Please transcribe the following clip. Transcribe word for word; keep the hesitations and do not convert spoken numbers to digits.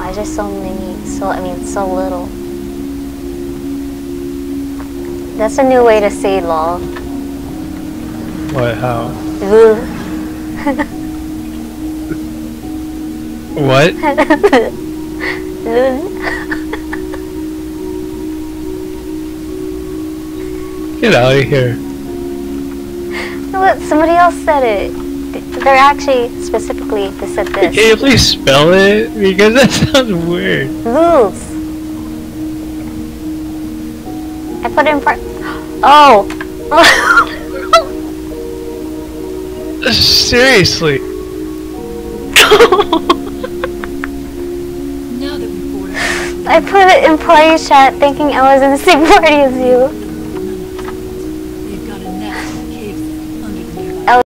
Why is there so many? So I mean, so little. That's a new way to say lol. What? How? Lul. What? Lul. Get out of here. Look, somebody else said it. They're actually specifically they said this. Can you please spell it? Because that sounds weird. Lewls. I put it in front. Oh. Seriously. I put it in party chat thinking I was in the same party as you.